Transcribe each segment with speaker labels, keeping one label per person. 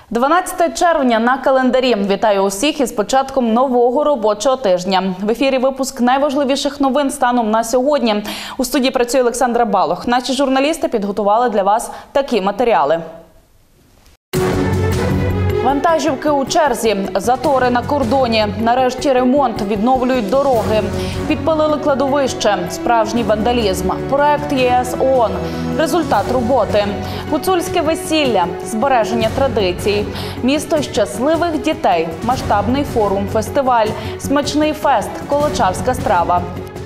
Speaker 1: 12 червня на календарі. Вітаю усіх із початком нового робочого тижня. В ефірі випуск найважливіших новин станом на сьогодні. У студії працює Олександра Балох. Наші журналісти підготували для вас такі матеріали. Вантажівки у черзі, затори на кордоні, нарешті ремонт, відновлюють дороги, підпалили кладовище, справжній вандалізм, проект ЄС-ООН, результат роботи, гуцульське весілля, збереження традицій, місто щасливих дітей, масштабний форум-фестиваль, смачний фест, колочавська страва.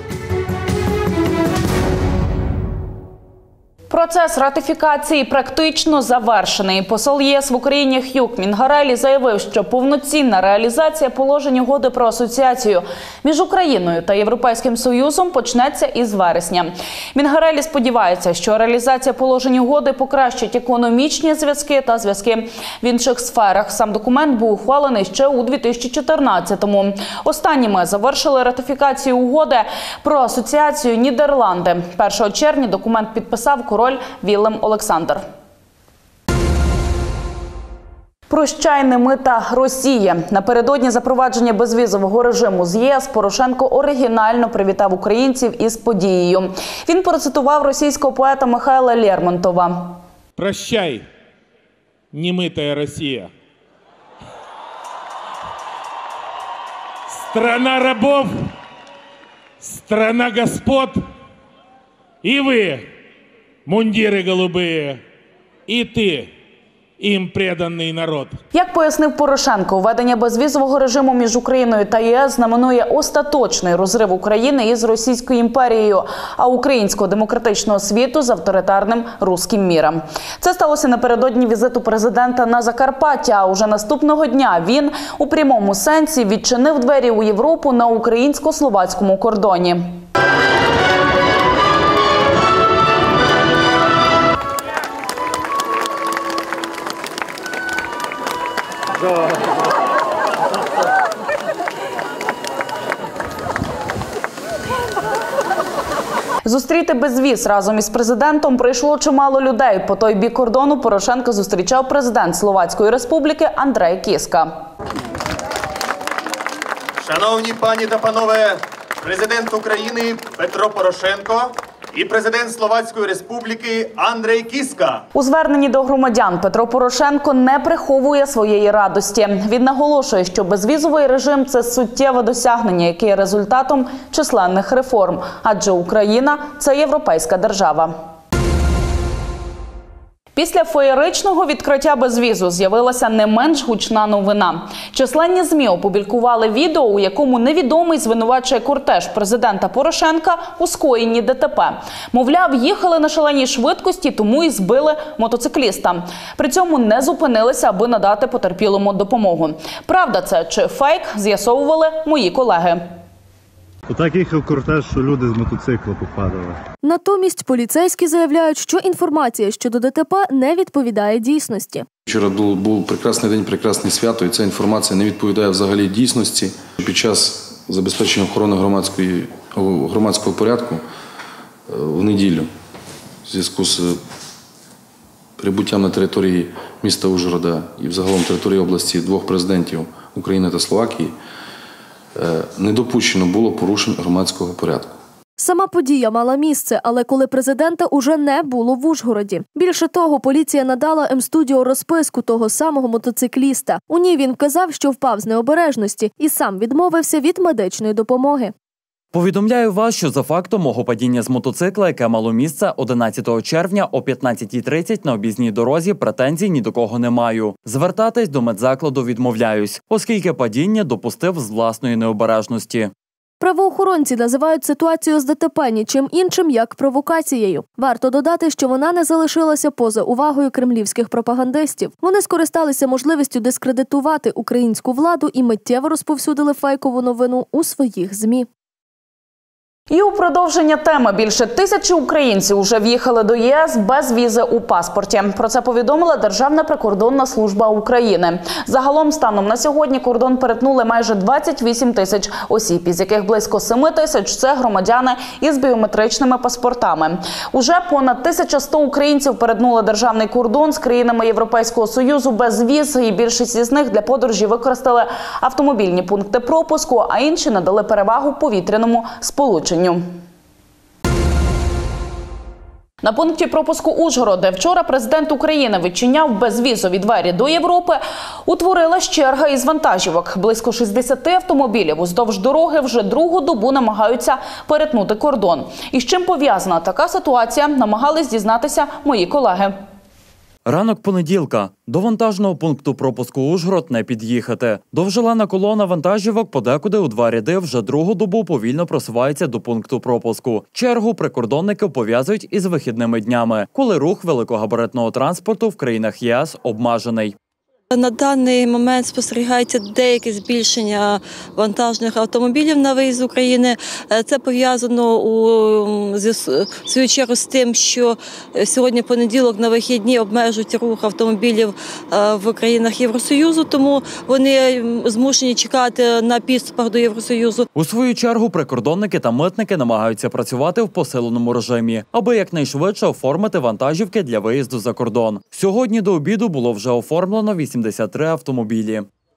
Speaker 1: Процес ратифікації практично завершений. Посол ЄС в Україні Х'юг Мінгареллі заявив, що повноцінна реалізація положень угоди про асоціацію між Україною та Європейським Союзом почнеться із вересня. Мінгареллі сподівається, що реалізація положень угоди покращить економічні зв'язки та зв'язки в інших сферах. Сам документ був ухвалений ще у 2014-му. Останніми завершили ратифікацію угоди про асоціацію Нідерланди. 1 червня документ підписав король Віллем Олександр. Прощай, мита Росія. Напередодні запровадження безвізового режиму з ЄС Порошенко оригінально привітав українців із подією. Він процитував російського поета Михайла Лермонтова.
Speaker 2: «Прощай, немытая Россия. Страна рабов, страна господ, и вы, мундиры голубые, и ты, їм преданий народ».
Speaker 1: Як пояснив Порошенко, введення безвізового режиму між Україною та ЄС знаменує остаточний розрив України із Російською імперією, а українського демократичного світу з авторитарним руським міром. Це сталося напередодні візиту президента на Закарпаття, а уже наступного дня він у прямому сенсі відчинив двері у Європу на українсько-словацькому кордоні. Зустріти безвіз разом із президентом прийшло чимало людей. По той бік кордону Порошенка зустрічав президент Словацької Республіки Андрей Кіска.
Speaker 3: Шановні пані та панове, президент України Петро Порошенко і президент Словацької Республіки Андрей Кіска.
Speaker 1: У зверненні до громадян Петро Порошенко не приховує своєї радості. Він наголошує, що безвізовий режим – це суттєве досягнення, яке є результатом численних реформ. Адже Україна – це європейська держава. Після феєричного відкриття безвізу з'явилася не менш гучна новина. Численні ЗМІ опублікували відео, у якому невідомий звинувачує кортеж президента Порошенка у скоєнні ДТП. Мовляв, їхали на шаленій швидкості, тому і збили мотоцикліста. При цьому не зупинилися, аби надати потерпілому допомогу. Правда це чи фейк, з'ясовували мої колеги.
Speaker 4: Отак їхав кортеж, що люди з мотоцикла попадали.
Speaker 5: Натомість поліцейські заявляють, що інформація щодо ДТП не відповідає дійсності.
Speaker 6: Вчора був прекрасний день, прекрасне свято, і ця інформація не відповідає взагалі дійсності. Під час забезпечення охорони громадського порядку в неділю в зв'язку з прибуттям на території міста Ужгорода і взагалом території області двох президентів України та Словакії не допущено було порушень громадського порядку.
Speaker 5: Сама подія мала місце, але коли президента уже не було в Ужгороді. Більше того, поліція надала М-студіо розписку того самого мотоцикліста. У ній він вказав, що впав з необережності і сам відмовився від медичної допомоги.
Speaker 7: Повідомляю вас, що за фактом мого падіння з мотоцикла, яке мало місце 11 червня о 15:30 на об'їзній дорозі, претензій ні до кого не маю. Звертатись до медзакладу відмовляюсь, оскільки падіння допустив з власної необережності.
Speaker 5: Правоохоронці називають ситуацію з ДТП нічим іншим, як провокацією. Варто додати, що вона не залишилася поза увагою кремлівських пропагандистів. Вони скористалися можливістю дискредитувати українську владу і миттєво розповсюдили фейкову новину у своїх ЗМІ.
Speaker 1: І у продовження теми більше 1000 українців уже в'їхали до ЄС без візи у паспорті. Про це повідомила Державна прикордонна служба України. Загалом станом на сьогодні кордон перетнули майже 28 тисяч осіб, із яких близько 7 тисяч – це громадяни із біометричними паспортами. Уже понад 1100 українців перетнули державний кордон з країнами Європейського Союзу без віз, і більшість із них для подорожі використали автомобільні пункти пропуску, а інші надали перевагу повітряному сполученню. На пункті пропуску Ужгород, де вчора президент України відчиняв безвізові двері до Європи, утворилась черга із вантажівок. Близько 60 автомобілів уздовж дороги вже другу добу намагаються перетнути кордон. І з чим пов'язана така ситуація, намагались дізнатися мої колеги.
Speaker 7: Ранок понеділка. До вантажного пункту пропуску Ужгород не під'їхати. Довжелана колона вантажівок подекуди у два ряди вже другу добу повільно просувається до пункту пропуску. Чергу прикордонники пов'язують із вихідними днями, коли рух великогабаритного транспорту в країнах єС обмежений.
Speaker 8: На даний момент спостерігається деяке збільшення вантажних автомобілів на виїзд з України. Це пов'язано в свою чергу з тим, що сьогодні понеділок на вихідні обмежують рух автомобілів в країнах Євросоюзу, тому вони змушені чекати на підступах до Євросоюзу.
Speaker 7: У свою чергу прикордонники та митники намагаються працювати в посиленому режимі, аби якнайшвидше оформити вантажівки для виїзду за кордон. Сьогодні до обіду було вже оформлено 83 автомобілі.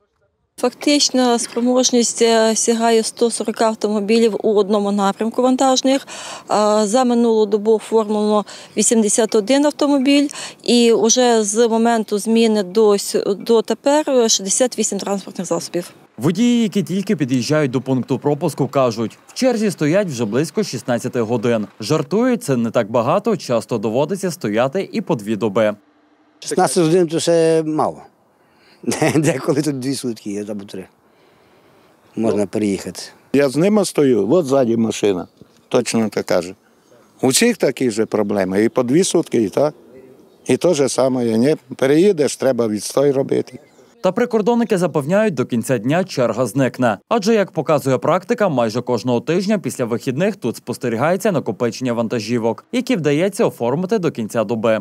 Speaker 8: Фактично спроможність сягає 140 автомобілів у одному напрямку вантажних. За минулу добу оформлено 81 автомобіль і вже з моменту зміни до тепер 68 транспортних засобів.
Speaker 7: Водії, які тільки під'їжджають до пункту пропуску, кажуть, в черзі стоять вже близько 16 годин. Жартують, це не так багато, часто доводиться стояти і по 2 доби.
Speaker 9: 16 годин – то ще мало. Деколи тут 2 сутки є, або 3. Можна переїхати.
Speaker 10: Я з ними стою, от ззаді машина, точно так каже. У всіх такі ж проблеми, і по 2 сутки, і так. І те ж саме, не переїдеш, треба відстой робити.
Speaker 7: Та прикордонники запевняють, до кінця дня черга зникне. Адже, як показує практика, майже кожного тижня після вихідних тут спостерігається накопичення вантажівок, які вдається оформити до кінця доби.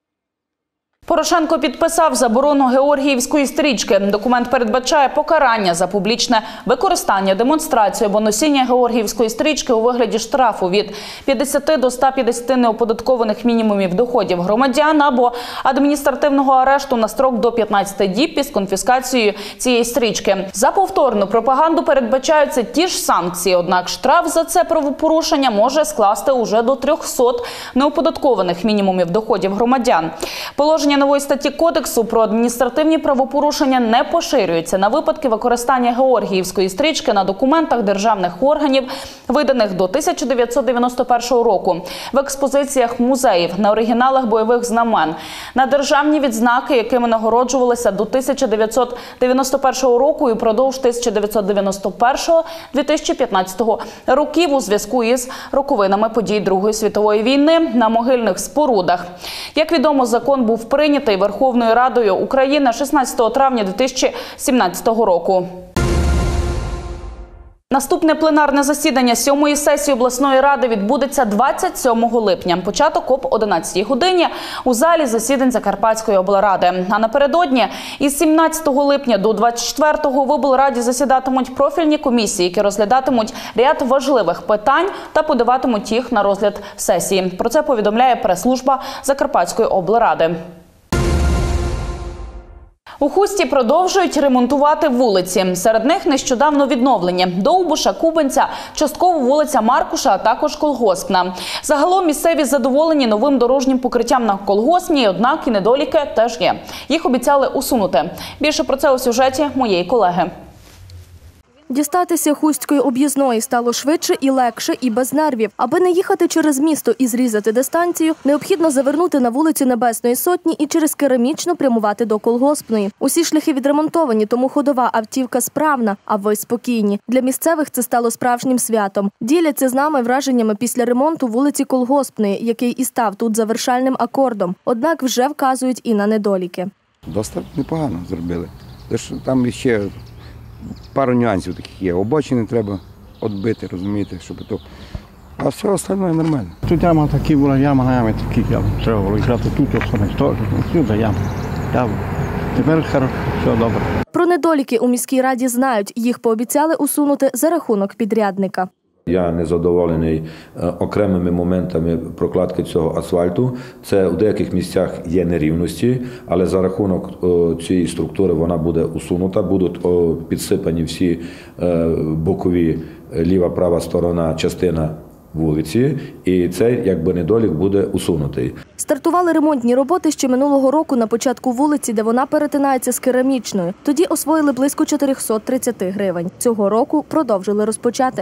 Speaker 1: Порошенко підписав заборону георгіївської стрічки. Документ передбачає покарання за публічне використання, демонстрацію або носіння георгіївської стрічки у вигляді штрафу від 50 до 150 неоподаткованих мінімумів доходів громадян або адміністративного арешту на строк до 15 діб із конфіскацією цієї стрічки. За повторну пропаганду передбачаються ті ж санкції, однак штраф за це правопорушення може скласти уже до 300 неоподаткованих мінімумів доходів громадян. Положення нової статті Кодексу про адміністративні правопорушення не поширюється на випадки використання георгіївської стрічки на документах державних органів, виданих до 1991 року, в експозиціях музеїв, на оригіналах бойових знамен, на державні відзнаки, якими нагороджувалися до 1991 року і впродовж 1991-2015 років у зв'язку із роковинами подій Другої світової війни на могильних спорудах. Як відомо, закон був прийнятий Верховною Радою України 16 травня 2017 року. Наступне пленарне засідання 7-ї сесії обласної ради відбудеться 27 липня. Початок об 11 годині у залі засідань Закарпатської облради. А напередодні із 17 липня до 24-го в облраді засідатимуть профільні комісії, які розглядатимуть ряд важливих питань та подаватимуть їх на розгляд сесії. Про це повідомляє прес-служба Закарпатської облради. У Хусті продовжують ремонтувати вулиці. Серед них нещодавно відновлені Довбуша, Кубинця, частково вулиця Маркуша, а також Колгоспна. Загалом місцеві задоволені новим дорожнім покриттям на Колгоспній, однак і недоліки теж є. Їх обіцяли усунути. Більше про це у сюжеті моєї колеги.
Speaker 5: Дістатися Хустської об'їзної стало швидше і легше, і без нервів. Аби не їхати через місто і зрізати дистанцію, необхідно завернути на вулицю Небесної Сотні і через Керамічну прямувати до Колгоспної. Усі шляхи відремонтовані, тому ходова автівка справна, а ви спокійні. Для місцевих це стало справжнім святом. Діляться з нами враженнями після ремонту вулиці Колгоспної, який і став тут завершальним акордом. Однак вже вказують і на недоліки.
Speaker 11: Досить непогано зробили. Там ще пару нюансів таких є. Обочини треба відбити, розумієте, щоб то А все остальное нормально. Тут яма такі була, ями такі, треба було їжджати тут, теж, сюди яма. Тепер хорошо, все добре.
Speaker 5: Про недоліки у міській раді знають, їх пообіцяли усунути за рахунок підрядника.
Speaker 12: Я не задоволений окремими моментами прокладки цього асфальту. Це у деяких місцях є нерівності, але за рахунок цієї структури вона буде усунута, будуть підсипані всі бокові ліва-права сторона частина вулиці, і цей якби недолік буде усунутий.
Speaker 5: Стартували ремонтні роботи ще минулого року на початку вулиці, де вона перетинається з Керамічною. Тоді освоїли близько 430 гривень. Цього року продовжили розпочати.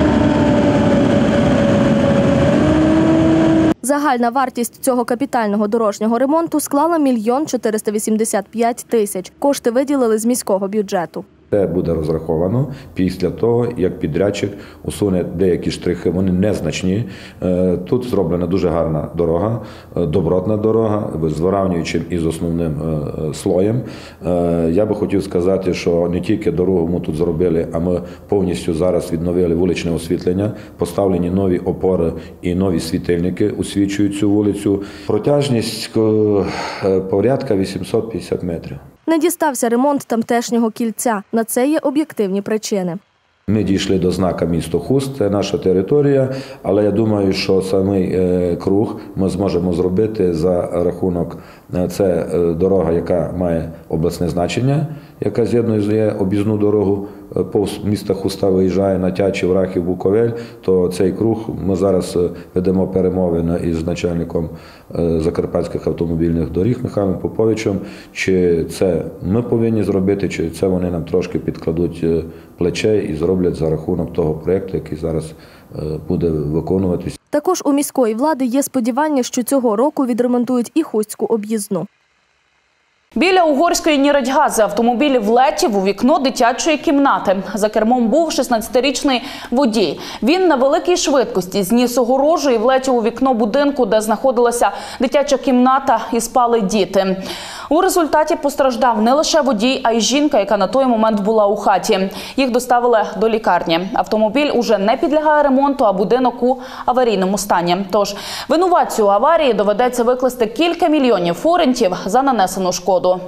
Speaker 5: Загальна вартість цього капітального дорожнього ремонту склала 1 485 000. Кошти виділили з міського бюджету.
Speaker 12: Це буде розраховано після того, як підрядчик усуне деякі штрихи, вони незначні. Тут зроблена дуже гарна дорога, добротна дорога, з вирівнюючим із основним слоєм. Я би хотів сказати, що не тільки дорогу ми тут зробили, а ми повністю зараз відновили вуличне освітлення, поставлені нові опори і нові світильники освітлюють цю вулицю. Протяжність порядка 850 метрів.
Speaker 5: Не дістався ремонт тамтешнього кільця. На це є об'єктивні причини.
Speaker 12: Ми дійшли до знака місто Хуст, це наша територія, але я думаю, що самий круг ми зможемо зробити за рахунок, це дорога, яка має обласне значення, яка з'єднує об'їзну дорогу, повз міста Хуста виїжджає на Тячів, Рахів, Буковель, то цей круг ми зараз ведемо перемовини із начальником Закарпатських автомобільних доріг Михайлом Поповичем, чи це ми повинні зробити, чи це вони нам трошки підкладуть плече і зроблять за рахунок того проєкту, який зараз буде виконуватись.
Speaker 5: Також у міської влади є сподівання, що цього року відремонтують і Хустську об'їзну.
Speaker 1: Біля угорської Ніродьгази автомобіль влетів у вікно дитячої кімнати. За кермом був 16-річний водій. Він на великій швидкості зніс огорожу і влетів у вікно будинку, де знаходилася дитяча кімната і спали діти. У результаті постраждав не лише водій, а й жінка, яка на той момент була у хаті. Їх доставили до лікарні. Автомобіль уже не підлягає ремонту, а будинок у аварійному стані. Тож винуватцю аварії доведеться викласти кілька мільйонів форинтів за нанесену шкоду.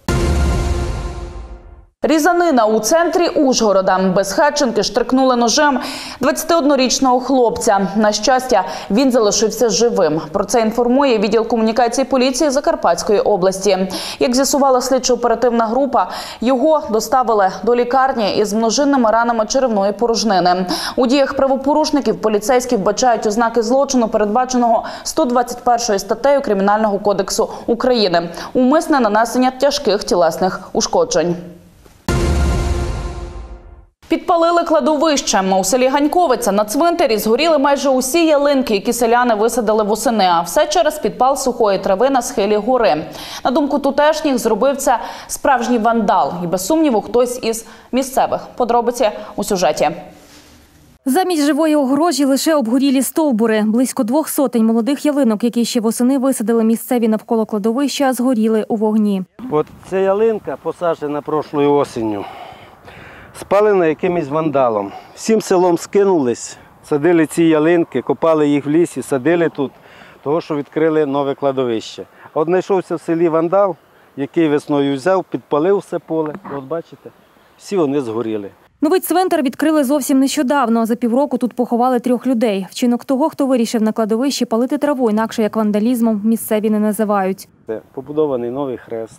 Speaker 1: Різанина у центрі Ужгорода. Безхатченки штрикнули ножем 21-річного хлопця. На щастя, він залишився живим. Про це інформує відділ комунікації поліції Закарпатської області. Як з'ясувала слідчо-оперативна група, його доставили до лікарні із множинними ранами черевної порожнини. У діях правопорушників поліцейські вбачають ознаки злочину, передбаченого 121 статтею Кримінального кодексу України – умисне нанесення тяжких тілесних ушкоджень. Підпалили кладовище. У селі Ганьковиця на цвинтарі згоріли майже усі ялинки, які селяни висадили восени. А все через підпал сухої трави на схилі гори. На думку тутешніх, зробив це справжній вандал. І без сумніву, хтось із місцевих. Подробиці у сюжеті.
Speaker 13: Замість живої огорожі лише обгорілі стовбури. Близько 200 молодих ялинок, які ще восени висадили місцеві навколо кладовища, згоріли у вогні.
Speaker 14: От ця ялинка посаджена прошлою осінню. Спалена якимось вандалом. Всім селом скинулись, садили ці ялинки, копали їх в лісі, садили тут, того, що відкрили нове кладовище. От знайшовся в селі вандал, який весною взяв, підпалив все поле. От бачите, всі вони згоріли.
Speaker 13: Новий цвинтар відкрили зовсім нещодавно. За півроку тут поховали 3 людей. Вчинок того, хто вирішив на кладовищі палити траву, інакше як вандалізмом, місцеві не називають.
Speaker 14: Це побудований новий хрест.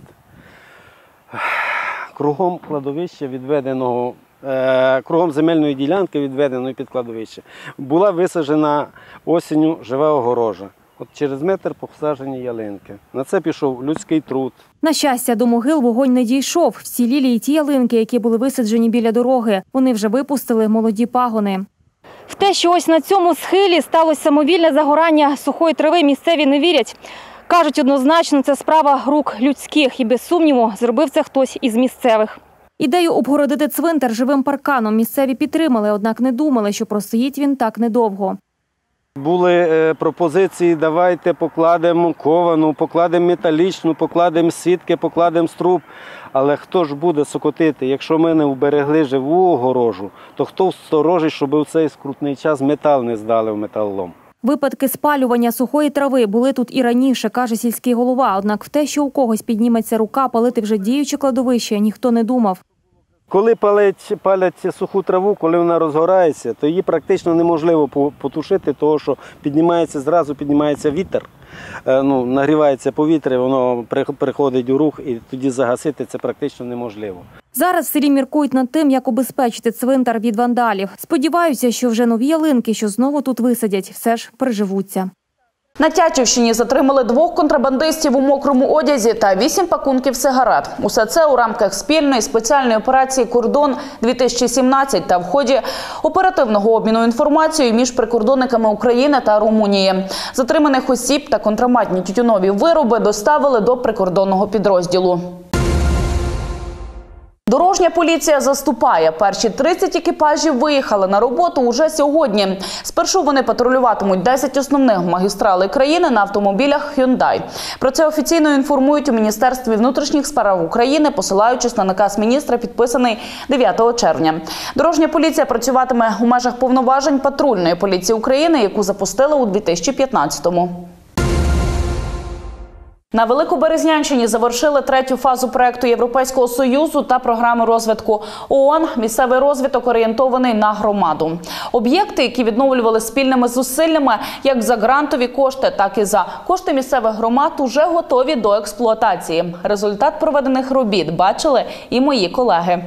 Speaker 14: Кругом кладовища відведеного, кругом земельної ділянки відведеної під кладовище, була висаджена осінню жива огорожа. От через метр посаджені ялинки. На це пішов людський труд.
Speaker 13: На щастя, до могил вогонь не дійшов. Вцілілі й ті ялинки, які були висаджені біля дороги. Вони вже випустили молоді пагони. В те, що ось на цьому схилі сталося самовільне загорання сухої трави, місцеві не вірять. Кажуть, однозначно, це справа рук людських і, без сумніву, зробив це хтось із місцевих. Ідею обгородити цвинтар живим парканом місцеві підтримали, однак не думали, що простоїть він так недовго.
Speaker 14: Були пропозиції, давайте покладемо ковану, покладемо металічну, покладемо сітки, покладемо струб. Але хто ж буде сокотити? Якщо ми не вберегли живу огорожу, то хто сторожить, щоб у цей скрутний час метал не здали в металолом?
Speaker 13: Випадки спалювання сухої трави були тут і раніше, каже сільський голова. Однак в те, що у когось підніметься рука палити вже діюче кладовище, ніхто не думав.
Speaker 14: Коли палять суху траву, коли вона розгорається, то її практично неможливо потушити, тому що зразу піднімається вітер, нагрівається повітря, воно приходить у рух, і тоді загасити це практично неможливо.
Speaker 13: Зараз в селі міркують над тим, як убезпечити цвинтар від вандалів. Сподіваються, що вже нові ялинки, що знову тут висадять, все ж приживуться.
Speaker 1: На Тячівщині затримали 2 контрабандистів у мокрому одязі та 8 пакунків сигарет. Усе це у рамках спільної спеціальної операції «Кордон-2017» та в ході оперативного обміну інформацією між прикордонниками України та Румунії. Затриманих осіб та контрабандні тютюнові вироби доставили до прикордонного підрозділу. Дорожня поліція заступає. Перші 30 екіпажів виїхали на роботу уже сьогодні. Спершу вони патрулюватимуть 10 основних магістралей країни на автомобілях Hyundai. Про це офіційно інформують у Міністерстві внутрішніх справ України, посилаючись на наказ міністра, підписаний 9 червня. Дорожня поліція працюватиме у межах повноважень патрульної поліції України, яку запустили у 2015-му. На Великоберезнянщині завершили 3-ю фазу проєкту Європейського Союзу та програми розвитку ООН «Місцевий розвиток, орієнтований на громаду». Об'єкти, які відновлювали спільними зусиллями як за грантові кошти, так і за кошти місцевих громад, уже готові до експлуатації. Результат проведених робіт бачили і мої колеги.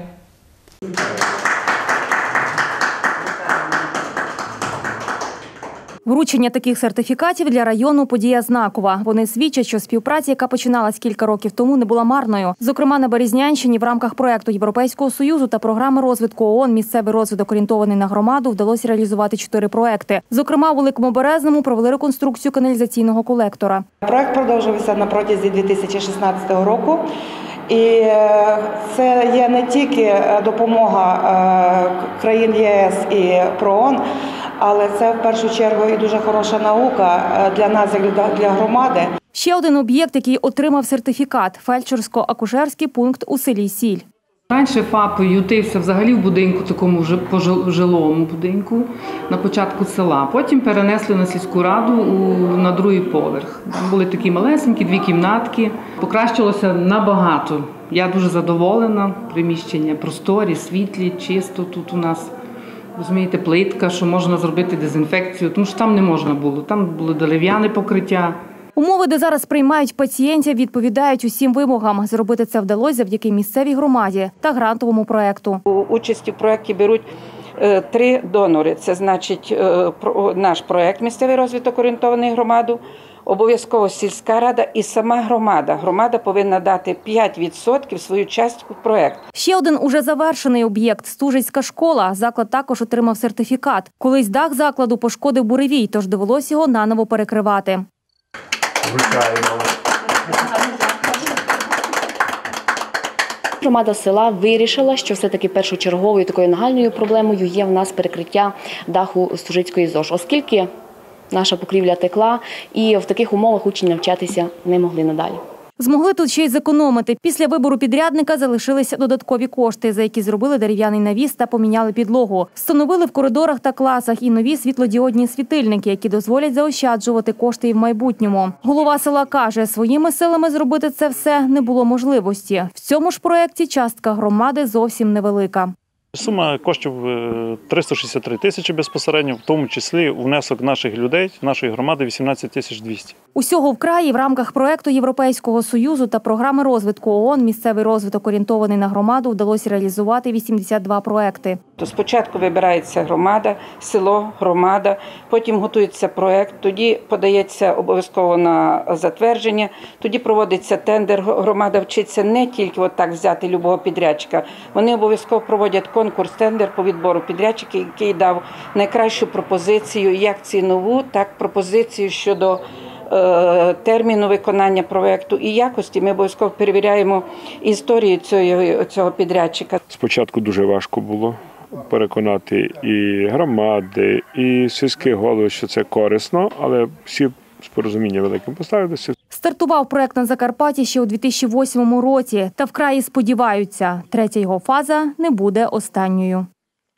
Speaker 13: Вручення таких сертифікатів для району – подія знакова. Вони свідчать, що співпраця, яка починалась кілька років тому, не була марною. Зокрема, на Березнянщині в рамках проєкту Європейського Союзу та програми розвитку ООН «Місцевий розвиток, орієнтований на громаду» вдалося реалізувати 4 проєкти. Зокрема, у Великому Березному провели реконструкцію каналізаційного колектора.
Speaker 15: Проєкт продовжувався на протязі 2016 року. І це є не тільки допомога країн єС і ПРООН, але це в першу чергу і дуже хороша наука для нас, як для громади.
Speaker 13: Ще один об'єкт, який отримав сертифікат – фельдшерсько-акушерський пункт у селі Сіль.
Speaker 16: Раніше ФАП ютився взагалі в будинку, такому жилому будинку, на початку села. Потім перенесли на сільську раду на 2-й поверх. Там були такі малесенькі 2 кімнатки. Покращилося набагато. Я дуже задоволена. Приміщення просторі, світлі, чисто тут у нас. Розумієте, плитка, що можна зробити дезінфекцію, тому що там не можна було. Там було дерев'яне покриття.
Speaker 13: Умови, де зараз приймають пацієнтів, відповідають усім вимогам. Зробити це вдалося завдяки місцевій громаді та грантовому проєкту.
Speaker 17: Участь у проєкті беруть 3 донори. Це значить наш проєкт «Місцевий розвиток, орієнтований на громаду», обов'язково сільська рада і сама громада. Громада повинна дати 5% свою частку в проєкт.
Speaker 13: Ще один уже завершений об'єкт – Стужицька школа. Заклад також отримав сертифікат. Колись дах закладу пошкодив буревій, тож довелося його наново перекривати.
Speaker 18: Громада села вирішила, що все-таки першочерговою такою нагальною проблемою є в нас перекриття даху Стужицької ЗОЖ, оскільки наша покрівля текла і в таких умовах учні навчатися не могли надалі.
Speaker 13: Змогли тут ще й зекономити. Після вибору підрядника залишилися додаткові кошти, за які зробили дерев'яний навіс та поміняли підлогу. Встановили в коридорах та класах і нові світлодіодні світильники, які дозволять заощаджувати кошти і в майбутньому. Голова села каже, своїми силами зробити це все не було можливості. В цьому ж проєкті частка громади зовсім невелика.
Speaker 4: Сума коштів 363 тисячі безпосередньо, в тому числі внесок наших людей, нашої громади 18 200.
Speaker 13: Усього в краї в рамках проєкту Європейського Союзу та програми розвитку ООН «Місцевий розвиток, орієнтований на громаду» вдалося реалізувати 82 проєкти.
Speaker 17: Спочатку вибирається громада, село, громада, потім готується проєкт, тоді подається обов'язково на затвердження, тоді проводиться тендер, громада вчиться не тільки отак взяти любого підрядчика, вони обов'язково проводять конкурс, тендер по відбору підрядчика, який дав найкращу пропозицію, як цінову, так пропозицію щодо терміну виконання проєкту і якості. Ми обов'язково перевіряємо історію цього підрядчика.
Speaker 19: Спочатку дуже важко було, переконати і громади, і сільських голів, що це корисно, але всі з порозуміння великим поставилися.
Speaker 13: Стартував проект на Закарпатті ще у 2008 році. Та в краї сподіваються, третя його фаза не буде останньою.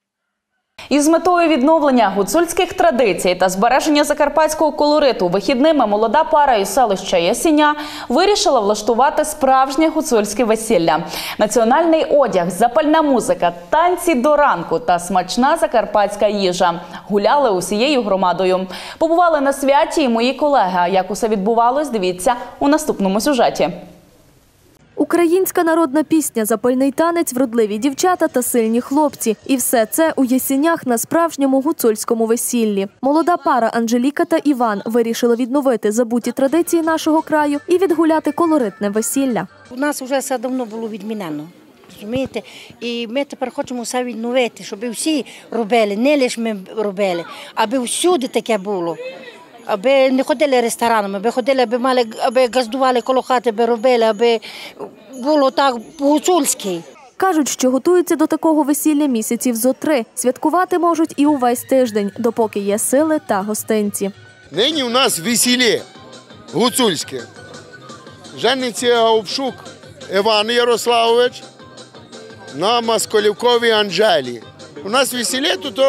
Speaker 1: Із метою відновлення гуцульських традицій та збереження закарпатського колориту вихідними молода пара із селища Ясіня вирішила влаштувати справжнє гуцульське весілля. Національний одяг, запальна музика, танці до ранку та смачна закарпатська їжа. Гуляли усією громадою. Побували на святі і мої колеги. А як усе відбувалось, дивіться у наступному сюжеті.
Speaker 5: Українська народна пісня, запальний танець, вродливі дівчата та сильні хлопці. І все це у Ясінях на справжньому гуцульському весіллі. Молода пара Анжеліка та Іван вирішили відновити забуті традиції нашого краю і відгуляти колоритне весілля.
Speaker 20: У нас вже все давно було відмінено. Розумієте? І ми тепер хочемо все відновити, щоб всі робили, не лише ми робили, аби всюди таке було. Аби не ходили ресторанами, аби ходили, аби газдували коло хати, аби робили, аби було так по-гуцульськи.
Speaker 5: Кажуть, що готуються до такого весілля місяців зо 3. Святкувати можуть і увесь тиждень, допоки є сили та гостинці.
Speaker 21: Нині у нас весілля гуцульське. Жениться Овшук Іван Ярославович на Москалівковій Анжелі. У нас весілля тут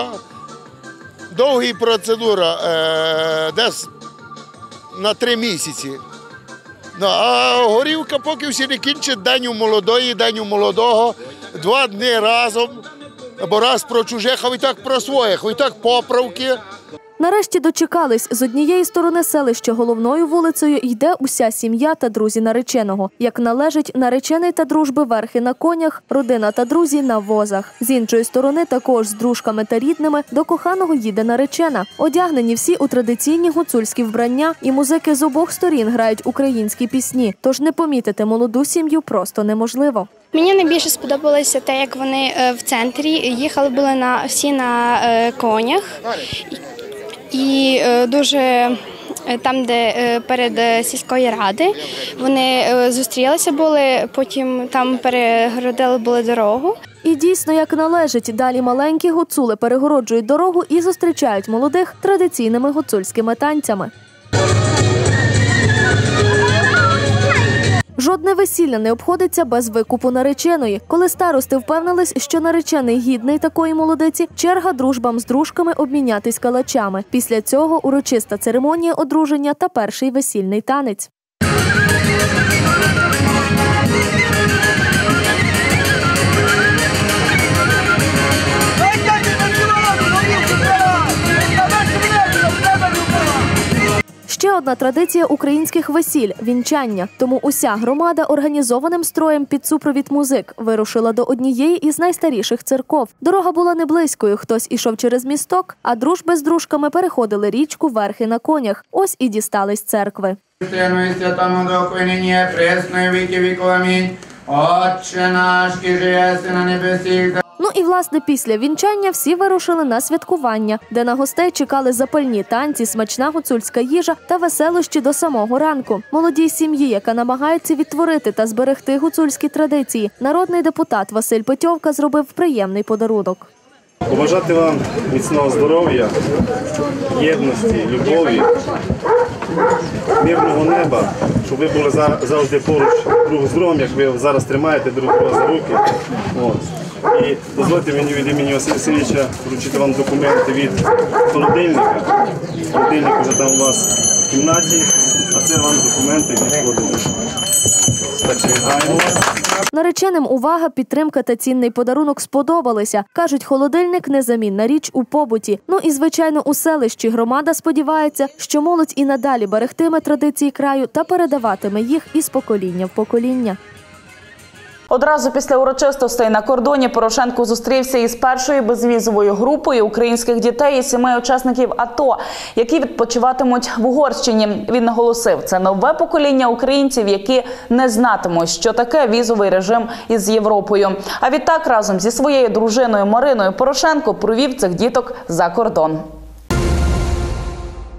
Speaker 21: довга процедура, десь на 3 місяці. А горівка, поки всі не кінчать день у молодої, день у молодого, 2 дні разом, або раз про чужих, а і так про своїх, і так поправки.
Speaker 5: Нарешті дочекались. З однієї сторони селища головною вулицею йде уся сім'я та друзі нареченого. Як належить, наречений та дружби верхи на конях, родина та друзі на возах. З іншої сторони, також з дружками та рідними, до коханого їде наречена. Одягнені всі у традиційні гуцульські вбрання, і музики з обох сторін грають українські пісні. Тож не помітити молоду сім'ю просто неможливо.
Speaker 22: Мені найбільше сподобалося те, як вони в центрі їхали були всі на конях. І дуже там, де перед сільською радою, вони зустрілися були, потім там перегородили були дорогу.
Speaker 5: І дійсно, як належить, далі маленькі гуцули перегороджують дорогу і зустрічають молодих традиційними гуцульськими танцями. Жодне весілля не обходиться без викупу нареченої. Коли старости впевнились, що наречений гідний такої молодиці, черга дружбам з дружками обмінятись калачами. Після цього урочиста церемонія одруження та перший весільний танець. Ще одна традиція українських весіль – вінчання. Тому уся громада організованим строєм під супровід музик вирушила до однієї із найстаріших церков. Дорога була не близькою, хтось ішов через місток, а дружби з дружками переходили річку верхи на конях. Ось і дістались церкви.
Speaker 23: Отче наш, кіже єси на небесіх.
Speaker 5: Ну і, власне, після вінчання всі вирушили на святкування, де на гостей чекали запальні танці, смачна гуцульська їжа та веселощі до самого ранку. Молодій сім'ї, яка намагається відтворити та зберегти гуцульські традиції, народний депутат Василь Петьовка зробив приємний подарунок.
Speaker 24: Побажати вам міцного здоров'я, єдності, любові, мирного неба, щоб ви були завжди поруч друг з другом, як ви зараз тримаєте друг друга за руки. І дозвольте мені від імені Василя Васильовича вручити вам документи від холодильника. Холодильник вже там у вас в кімнаті, а це вам документи від холодильника. Так що вітаємо вас.
Speaker 5: Нареченим увага, підтримка та цінний подарунок сподобалися. Кажуть, холодильник – незамінна річ у побуті. Ну і, звичайно, у селищі громада сподівається, що молодь і надалі берегтиме традиції краю та передаватиме їх із покоління в покоління.
Speaker 1: Одразу після урочистостей на кордоні Порошенко зустрівся із першою безвізовою групою українських дітей і 7 учасників АТО, які відпочиватимуть в Угорщині. Він наголосив, це нове покоління українців, які не знатимуть, що таке візовий режим із Європою. А відтак разом зі своєю дружиною Мариною Порошенко провів цих діток за кордон.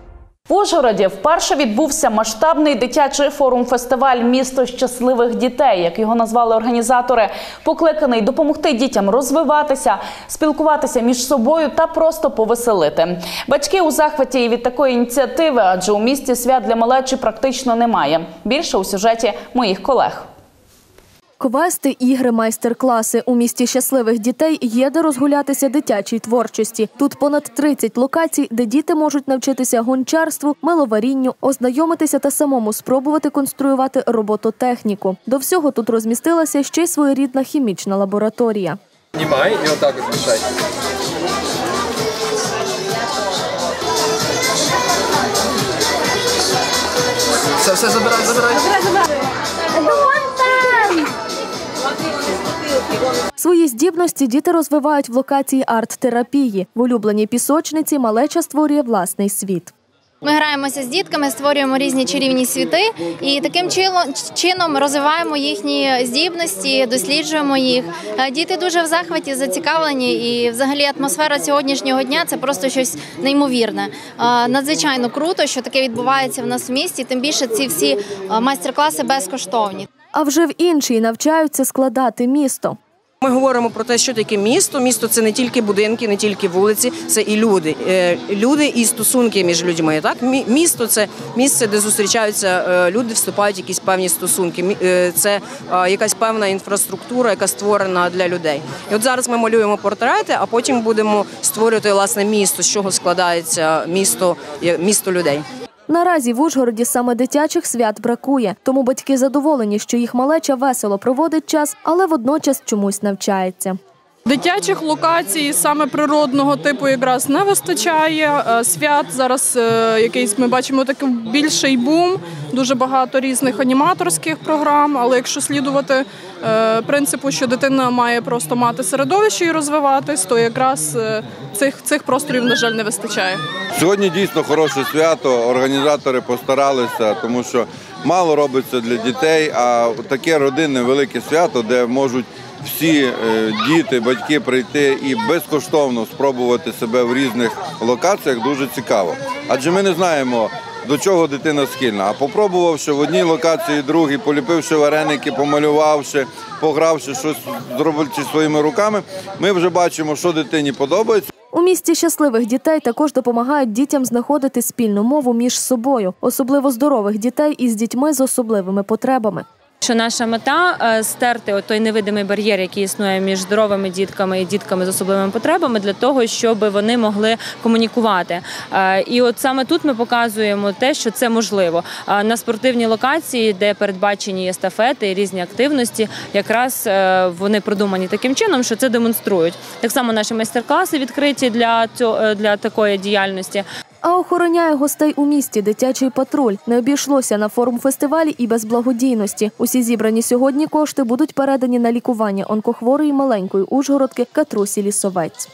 Speaker 1: В Ужгороді вперше відбувся масштабний дитячий форум-фестиваль «Місто щасливих дітей», як його назвали організатори, покликаний допомогти дітям розвиватися, спілкуватися між собою та просто повеселити. Батьки у захваті і від такої ініціативи, адже у місті свят для малечі практично немає. Більше у сюжеті моїх колег.
Speaker 5: Квести, ігри, майстер-класи. У місті щасливих дітей є де розгулятися дитячій творчості. Тут понад 30 локацій, де діти можуть навчитися гончарству, миловарінню, ознайомитися та самому спробувати конструювати робототехніку. До всього тут розмістилася ще й своєрідна хімічна лабораторія.
Speaker 2: Знімай і отак змішай. Все забирай.
Speaker 5: Свої здібності діти розвивають в локації арт-терапії. В улюбленій пісочниці малеча створює власний світ.
Speaker 3: Ми граємося з дітками, створюємо різні чарівні світи і таким чином розвиваємо їхні здібності, досліджуємо їх. Діти дуже в захваті, зацікавлені і взагалі атмосфера сьогоднішнього дня – це просто щось неймовірне. Надзвичайно круто, що таке відбувається в нас в місті, тим більше ці всі майстер-класи безкоштовні.
Speaker 5: А вже в іншій навчаються складати місто.
Speaker 6: Ми говоримо про те, що таке місто. Місто – це не тільки будинки, не тільки вулиці, це і люди. Люди і стосунки між людьми. Так? Місто – це місце, де зустрічаються люди, вступають в якісь певні стосунки. Це якась певна інфраструктура, яка створена для людей. І от зараз ми малюємо портрети, а потім будемо створювати, власне, місто, з чого складається місто людей.
Speaker 5: Наразі в Ужгороді саме дитячих свят бракує, тому батьки задоволені, що їх малеча весело проводить час, але водночас чомусь навчається.
Speaker 8: Дитячих локацій саме природного типу якраз не вистачає. Свят зараз якийсь ми бачимо такий більший бум, дуже багато різних аніматорських програм, але якщо слідувати принципу, що дитина має просто мати середовище і розвиватись, то якраз цих просторів, на жаль, не вистачає.
Speaker 25: Сьогодні дійсно хороше свято, організатори постаралися, тому що мало робиться для дітей, а таке родинне велике свято, де можуть всі діти, батьки прийти і безкоштовно спробувати себе в різних локаціях, дуже цікаво. Адже ми не знаємо, до чого дитина схильна. А попробувавши в одній локації, другій, поліпивши вареники, помалювавши, погравши щось, зробивши своїми руками, ми вже бачимо, що дитині подобається.
Speaker 5: У місті щасливих дітей також допомагають дітям знаходити спільну мову між собою, особливо здорових дітей із дітьми з особливими потребами.
Speaker 26: Що наша мета – стерти той невидимий бар'єр, який існує між здоровими дітками і дітками з особливими потребами, для того, щоб вони могли комунікувати. І от саме тут ми показуємо те, що це можливо. На спортивній локації, де передбачені естафети і різні активності, якраз вони продумані таким чином, що це демонструють. Так само наші майстер-класи відкриті для такої діяльності.
Speaker 5: А охороняє гостей у місті дитячий патруль. Не обійшлося на форум-фестивалі і без благодійності. Усі зібрані сьогодні кошти будуть передані на лікування онкохворої маленької ужгородки Катрусі Лісовець.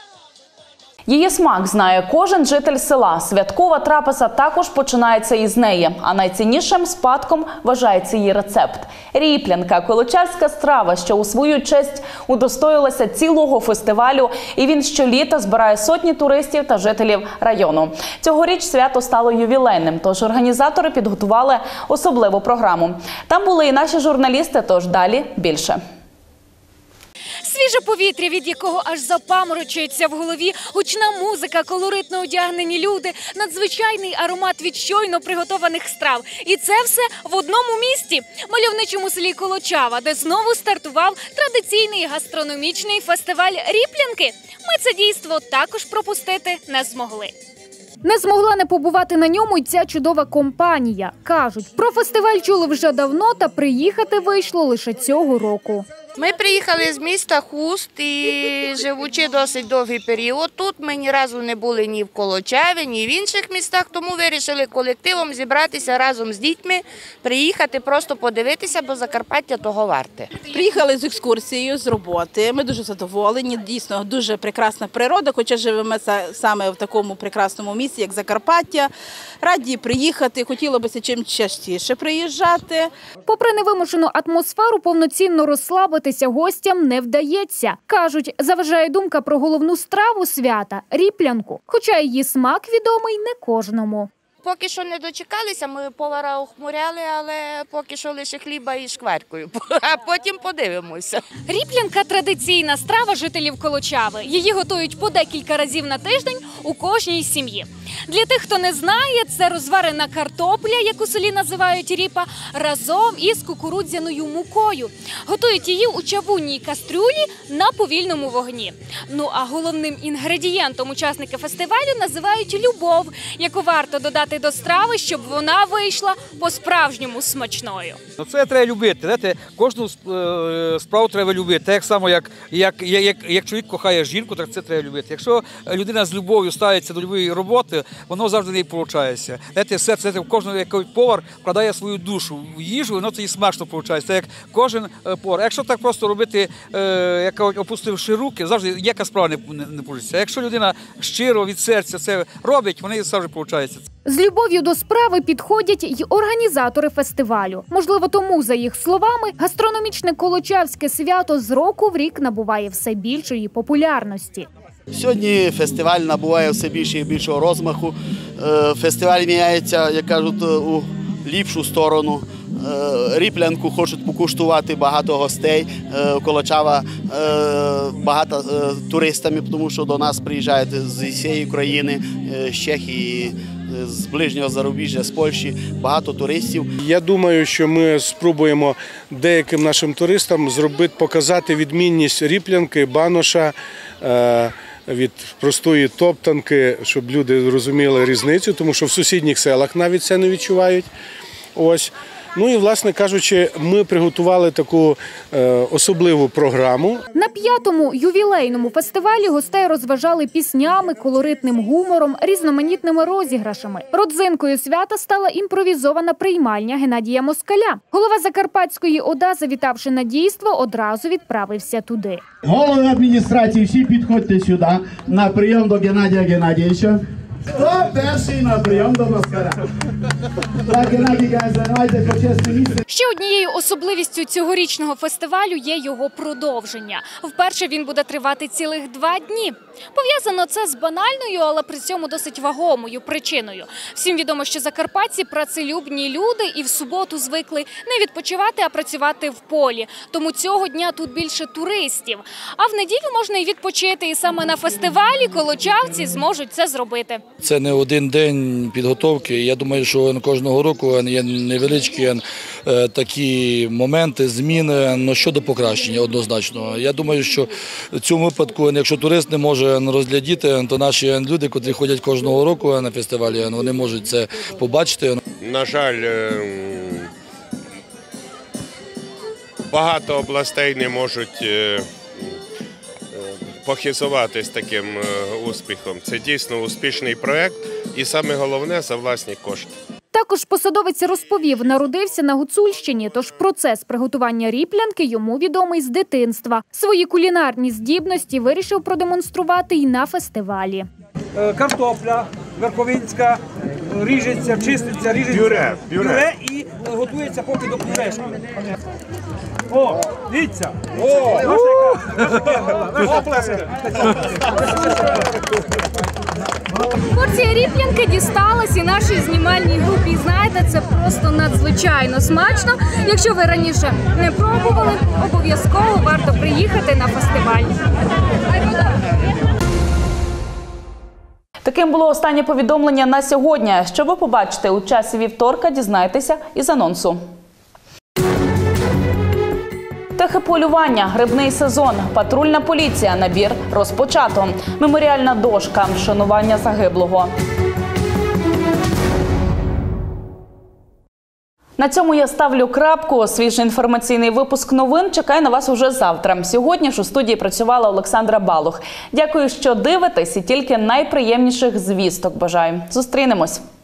Speaker 1: Її смак знає кожен житель села. Святкова трапеза також починається із неї. А найціннішим спадком вважається її рецепт. Ріплянка – колочальська страва, що у свою честь удостоїлася цілого фестивалю. І він щоліта збирає сотні туристів та жителів району. Цьогоріч свято стало ювілейним, тож організатори підготували особливу програму. Там були і наші журналісти, тож далі більше.
Speaker 27: Свіже повітря, від якого аж запаморочується в голові, гучна музика, колоритно одягнені люди, надзвичайний аромат від щойно приготованих страв. І це все в одному місті – мальовничому селі Колочава, де знову стартував традиційний гастрономічний фестиваль «Ріплянки». Ми це дійство також пропустити не змогли.
Speaker 13: Не змогла не побувати на ньому й ця чудова компанія. Кажуть, про фестиваль чули вже давно, та приїхати вийшло лише цього року.
Speaker 28: Ми приїхали з міста Хуст і, живучи досить довгий період, тут ми ні разу не були ні в Колочаві, ні в інших містах, тому вирішили колективом зібратися разом з дітьми, приїхати просто подивитися, бо Закарпаття того варте.
Speaker 29: Приїхали з екскурсією, з роботи, ми дуже задоволені, дійсно дуже прекрасна природа, хоча живемо саме в такому прекрасному місці, як Закарпаття. Раді приїхати, хотілося б чим частіше приїжджати.
Speaker 13: Попри невимушену атмосферу, повноцінно розслабитися гостям не вдається. Кажуть, заважає думка про головну страву свята – ріплянку. Хоча її смак відомий не кожному.
Speaker 28: поки що не дочекалися, ми повара охмуряли, але поки що лише хліба і шкваркою, а потім подивимося.
Speaker 27: Ріплянка – традиційна страва жителів Колочави. Її готують по декілька разів на тиждень у кожній сім'ї. Для тих, хто не знає, це розварена картопля, яку в селі називають ріпа, разом із кукурудзяною мукою. Готують її у чавунній кастрюлі на повільному вогні. Ну а головним інгредієнтом учасники фестивалю називають любов, яку варто додати до страви, щоб вона вийшла по-справжньому смачною.
Speaker 7: Це треба любити. Знаєте, кожну справу треба любити. Так само, як чоловік кохає жінку, так це треба любити. Якщо людина з любов'ю ставиться до любої роботи, воно завжди не виходить. Знаєте, серце, кожен повар вкладає свою душу в їжу, воно тоді смачно виходить. Це як кожен повар. Якщо так просто робити, як опустивши руки, завжди ніяка справа не вийде. Якщо людина щиро від серця це робить, вони завжди виходить.
Speaker 27: З любов'ю до справи підходять й організатори фестивалю. Можливо, тому, за їх словами, гастрономічне колочавське свято з року в рік набуває все більшої популярності.
Speaker 9: Сьогодні фестиваль набуває все більше і більшого розмаху. Фестиваль міняється, як кажуть, у ліпшу сторону. Ріплянку хочуть покуштувати багато гостей. Колочава багато туристами, тому що до нас приїжджають з усієї країни, з Чехії, з ближнього зарубіжжя, з Польщі, багато туристів.
Speaker 10: Я думаю, що ми спробуємо деяким нашим туристам показати відмінність ріплянки, баноша від простої топтанки, щоб люди розуміли різницю, тому що в сусідніх селах навіть це не відчувають. Ось. Ну і, власне кажучи, ми приготували таку особливу програму.
Speaker 27: На 5-му ювілейному фестивалі гостей розважали піснями, колоритним гумором, різноманітними розіграшами. Родзинкою свята стала імпровізована приймальня Геннадія Москаля. Голова Закарпатської ОДА, завітавши на дійство, одразу відправився туди.
Speaker 11: Голови адміністрації, всі підходьте сюди на прийом до Геннадія Геннадійовича. Хто перший на прийом до Москаля? Так, Геннадій, займайте почесне місце.
Speaker 27: Ще однією особливістю цьогорічного фестивалю є його продовження. Вперше він буде тривати цілих 2 дні. Пов'язано це з банальною, але при цьому досить вагомою причиною. Всім відомо, що закарпатці – працелюбні люди і в суботу звикли не відпочивати, а працювати в полі. Тому цього дня тут більше туристів. А в неділю можна і відпочити. І саме на фестивалі колочавці зможуть це зробити.
Speaker 12: Це не один день підготовки. Я думаю, що кожного року є невеличкі такі моменти, зміни щодо покращення однозначно. Я думаю, що в цьому випадку, якщо турист не може розглядіти, то наші люди, котрі ходять кожного року на фестивалі, вони можуть це побачити.
Speaker 19: На жаль, багато областей не можуть похизуватись таким успіхом. Це дійсно успішний проєкт і саме головне – за власні кошти.
Speaker 27: Також посадовець розповів, народився на Гуцульщині, тож процес приготування ріплянки йому відомий з дитинства. Свої кулінарні здібності вирішив продемонструвати й на фестивалі.
Speaker 7: Картопля верховинська ріжеться, чиститься, ріжеться пюре і готується поки до пюрешки. О, дивіться!
Speaker 27: Порція ріплянки дісталась і нашій знімальній групі. Знаєте, це просто надзвичайно смачно. Якщо ви раніше не пробували, обов'язково варто приїхати на фестиваль.
Speaker 1: Таким було останнє повідомлення на сьогодні. Що ви побачите у часі вівторка, дізнайтеся із анонсу. Техополювання, грибний сезон, патрульна поліція, набір розпочато. Меморіальна дошка, вшанування загиблого. На цьому я ставлю крапку. Свіжий інформаційний випуск новин чекає на вас уже завтра. Сьогодні ж у студії працювала Олександра Балух. Дякую, що дивитесь, і тільки найприємніших звісток бажаю. Зустрінемось!